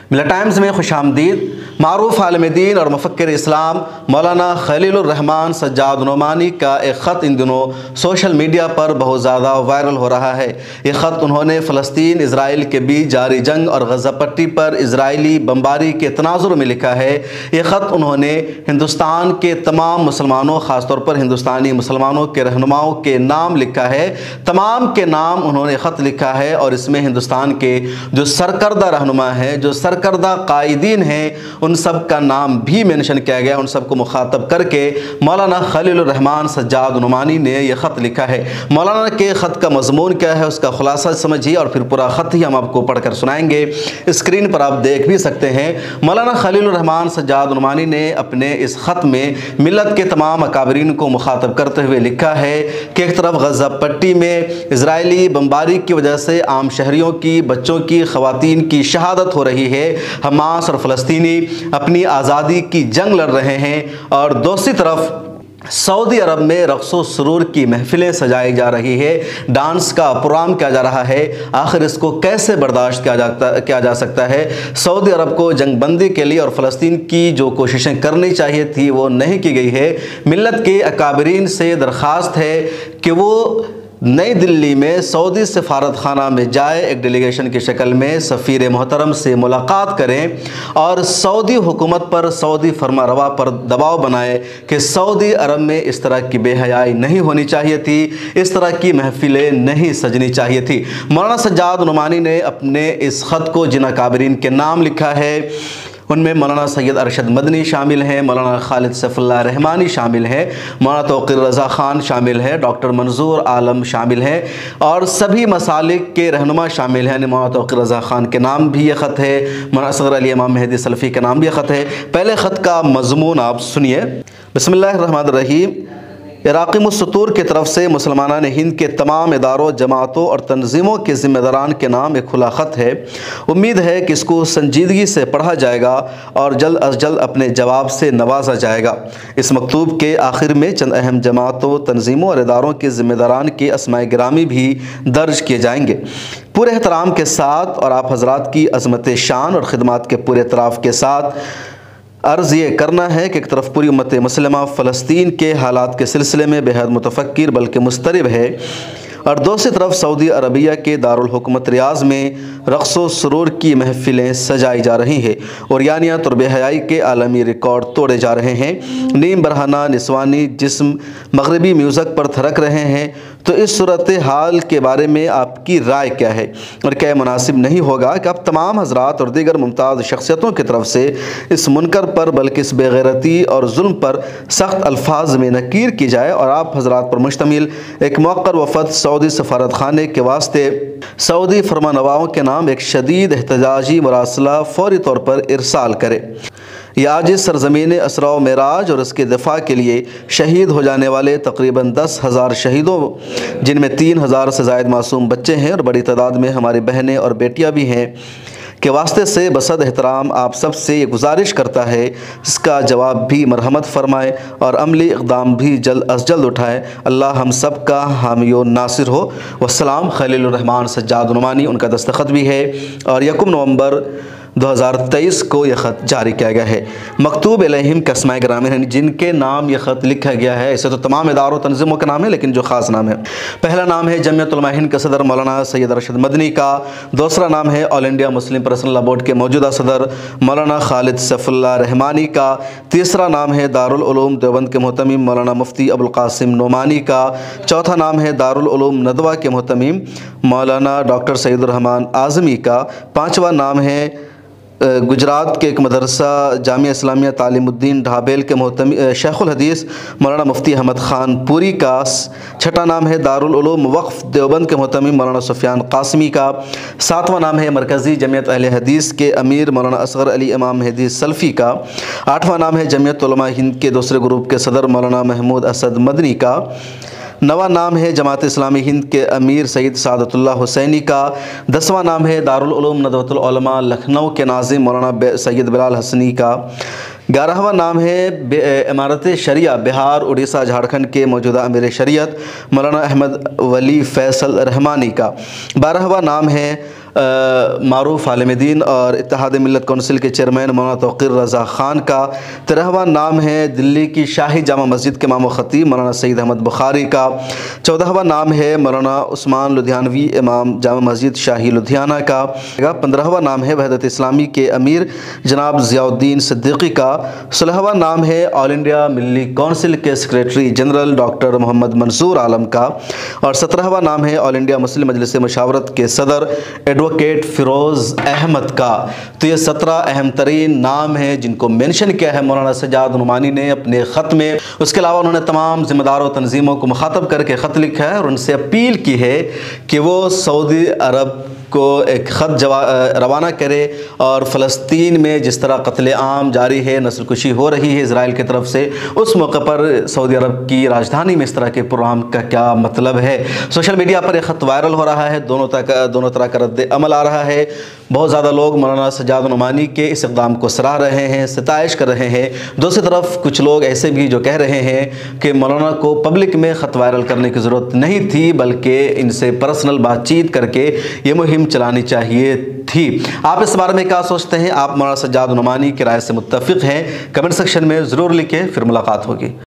ملا ٹائمز میں خوش آمدید۔ معروف عالم دین اور مفکر اسلام مولانا خلیل الرحمن سجاد نعمانی کا ایک خط ان دنوں سوشل میڈیا پر بہت زیادہ وائرل ہو رہا ہے۔ یہ خط انہوں نے فلسطین اسرائیل کے بیچ جاری جنگ اور غزہ پٹی پر اسرائیلی بمباری کے تناظر میں لکھا ہے۔ یہ خط انہوں نے ہندوستان کے تمام مسلمانوں، خاص طور پر ہندوستانی مسلمانوں کے رہنماؤں کے نام لکھا ہے۔ تمام کے نام انہوں نے خط لکھا ہے اور اس میں ہندوستان کے جو سرکردہ رہنما ہیں، جو سرکردہ قائدین ہیں، ان سب کا نام بھی مینشن کیا گیا۔ ان سب کو مخاطب کر کے مولانا خلیل الرحمن سجاد نعمانی نے یہ خط لکھا ہے۔ مولانا کے خط کا مضمون کیا ہے، اس کا خلاصہ سمجھیے اور پھر پورا خط ہی ہم آپ کو پڑھ کر سنائیں گے۔ اسکرین پر آپ دیکھ بھی سکتے ہیں۔ مولانا خلیل الرحمن سجاد نعمانی نے اپنے اس خط میں ملت کے تمام اکابرین کو مخاطب کرتے ہوئے لکھا ہے کہ ایک طرف غزہ پٹی میں اسرائیلی بمباری کی وجہ سے عام شہریوں کی، بچوں کی، خواتین کی شہادت ہو رہی ہے۔ حماس اور فلسطینی اپنی آزادی کی جنگ لڑ رہے ہیں، اور دوسری طرف سعودی عرب میں رقص و سرور کی محفلیں سجائی جا رہی ہے، ڈانس کا پروگرام کیا جا رہا ہے۔ آخر اس کو کیسے برداشت کیا جا سکتا ہے؟ سعودی عرب کو جنگ بندی کے لیے اور فلسطین کی جو کوششیں کرنی چاہیے تھی وہ نہیں کی گئی ہے۔ ملت کے اکابرین سے درخواست ہے کہ وہ نئی دلی میں سعودی سفارت خانہ میں جائے، ایک ڈیلیگیشن کی شکل میں سفیر محترم سے ملاقات کریں اور سعودی حکومت پر، سعودی فرما روا پر دباؤ بنائے کہ سعودی عرب میں اس طرح کی بے حیائی نہیں ہونی چاہیے تھی، اس طرح کی محفلیں نہیں سجنی چاہیے تھی۔ مولانا سجاد نعمانی نے اپنے اس خط کو جن اکابرین کے نام لکھا ہے ان میں مولانا سید ارشد مدنی شامل ہیں، مولانا خالد سیف اللہ رحمانی شامل ہیں، مولانا توقیر رضا خان شامل ہیں، ڈاکٹر منظور عالم شامل ہیں اور سبھی مسالک کے رہنما شامل ہیں۔ مولانا توقیر رضا خان کے نام بھی یہ خط ہے، مولانا اصغر علی امام مہدی سلفی کے نام بھی یہ خط ہے۔ پہلے خط کا مضمون آپ سنیے۔ بسم اللہ الرحمن الرحیم۔ عراقی السطور کی طرف سے مسلمانان ہند کے تمام اداروں، جماعتوں اور تنظیموں کے ذمہ داران کے نام ایک کھلا خط ہے۔ امید ہے کہ اس کو سنجیدگی سے پڑھا جائے گا اور جلد از جلد اپنے جواب سے نوازا جائے گا۔ اس مکتوب کے آخر میں چند اہم جماعتوں، تنظیموں اور اداروں کے ذمہ داران کے اسماء گرامی بھی درج کیے جائیں گے۔ پورے احترام کے ساتھ اور آپ حضرات کی عظمت شان اور خدمات کے پورے اعتراف کے ساتھ عرض یہ کرنا ہے کہ ایک طرف پوری امت مسلمہ فلسطین کے حالات کے سلسلے میں بے حد متفکر بلکہ مضطرب ہے، اور دوسری طرف سعودی عربیہ کے دارالحکومت ریاض میں رقص و سرور کی محفلیں سجائی جا رہی ہیں، عریانیت اور بے حیائی کے عالمی ریکارڈ توڑے جا رہے ہیں، نیم برہنہ نسوانی جسم مغربی میوزک پر تھرک رہے ہیں۔ تو اس صورتحال کے بارے میں آپ کی رائے کیا ہے، اور کیا مناسب نہیں ہوگا کہ آپ تمام حضرات اور دیگر ممتاز شخصیتوں کی طرف سے اس منکر پر بلکہ اس بے غیرتی اور ظلم پر سخت الفاظ میں نکیر کی جائے، اور آپ حضرات پر مشتمل ایک موقر وفد سعودی سفارت خانے کے واسطے سعودی فرمانرواؤں کے نام ایک شدید احتجاجی مراسلہ فوری طور پر ارسال کرے۔ یہ عاجز سرزمین اسراء و معراج اور اس کے دفاع کے لیے شہید ہو جانے والے تقریباً 10,000 شہیدوں، جن میں 3,000 سے زائد معصوم بچے ہیں اور بڑی تعداد میں ہماری بہنیں اور بیٹیاں بھی ہیں، کے واسطے سے بصد احترام آپ سب سے یہ گزارش کرتا ہے اس کا جواب بھی مرحمت فرمائے اور عملی اقدام بھی جلد از جلد اٹھائے۔ اللہ ہم سب کا حامی و ناصر ہو۔ والسلام۔ خلیل الرحمن سجاد نعمانی، ان کا دستخط بھی ہے، اور 1 نومبر 2023 کو یہ خط جاری کیا گیا ہے۔ مکتوب علیہم کا اسماء گرامی ہیں جن کے نام یہ خط لکھا گیا ہے۔ ایسے تو تمام اداروں تنظیموں کے نام ہیں، لیکن جو خاص نام ہے، پہلا نام ہے جمعیت علماء ہند کا صدر مولانا سید ارشد مدنی کا، دوسرا نام ہے all India Muslim personal law board کے موجودہ صدر مولانا خالد سیف اللہ رحمانی کا، تیسرا نام ہے دارالعلوم دیوبند کے محتمم مولانا مفتی ابوالقاسم نعمانی کا، چوتھا نام ہے دارالعلوم ندوہ کے محتمم مولانا ڈاکٹر سعید الرحمان اعظمی کا، پانچواں نام ہے گجرات کے ایک مدرسہ جامعہ اسلامیہ تعلیم الدین ڈھابیل کے محتمم شیخ الحدیث مولانا مفتی احمد خان پوری کا، چھٹا نام ہے دارالعلوم وقف دیوبند کے محتمم مولانا سفیان قاسمی کا، ساتواں نام ہے مرکزی جمعیت اہل حدیث کے امیر مولانا اصغر علی امام مہدی سلفی کا، آٹھواں نام ہے جمعیت علماء ہند کے دوسرے گروپ کے صدر مولانا محمود اسد مدنی کا، نواں نام ہے جماعت اسلامی ہند کے امیر سید سعادت اللہ حسینی کا، 10واں نام ہے دارالعلوم ندوۃ العلماء لکھنؤ کے ناظم مولانا سید بلال حسنی کا، 11واں نام ہے امارت شریعہ بہار اڑیسہ جھارکھنڈ کے موجودہ امیر شریعت مولانا احمد ولی فیصل رحمانی کا، 12واں نام ہے معروف عالم دین اور اتحاد ملت کونسل کے چیئرمین مولانا توقیر رضا خان کا 13واں نام ہے دلی کی شاہی جامع مسجد کے امام و خطیب مولانا سید احمد بخاری کا 14واں نام ہے مولانا عثمان لدھیانوی امام جامع مسجد شاہی لدھیانہ کا 15واں نام ہے وحدت اسلامی کے امیر جناب ضیاء الدین صدیقی کا 16واں نام ہے آل انڈیا ملی کونسل کے secretary general doctor Muhammad Mansoor Alam کا اور 17واں نام ہے آل انڈیا مسلم مجلس مشاورت کے صدر ایڈوکیٹ فیروز احمد کا۔ تو یہ 17 اہم ترین نام ہیں جن کو مینشن کیا ہے مولانا سجاد نعمانی نے اپنے خط میں۔ اس کے علاوہ انہوں نے تمام ذمہ دار و تنظیموں کو مخاطب کر کے خط لکھا ہے اور ان سے اپیل کی ہے کہ وہ سعودی عرب کو ایک خط روانہ کرے اور فلسطین میں جس طرح قتل عام جاری ہے، نسل کشی ہو رہی ہے اسرائیل کی طرف سے، اس موقع پر سعودی عرب کی راجدھانی میں اس طرح کے پروگرام کا کیا مطلب ہے۔ سوشل میڈیا پر یہ خط وائرل ہو رہا ہے، دونوں طرح کا رد عمل آ رہا ہے۔ بہت زیادہ لوگ مولانا سجاد نعمانی کے اس اقدام کو سراہ رہے ہیں، ستائش کر رہے ہیں۔ دوسری طرف کچھ لوگ ایسے بھی جو کہہ رہے ہیں کہ مولانا کو پبلک میں خط وائرل کرنے کی ضرورت نہیں تھی، بلکہ ان سے پرسنل بات چیت کر کے یہ مہم چلانی چاہیے تھی۔ آپ اس بارے میں کیا سوچتے ہیں؟ آپ مولانا سجاد نعمانی کی رائے سے متفق ہیں؟ کمنٹ سیکشن میں ضرور لکھیں، پھر ملاقات ہوگی۔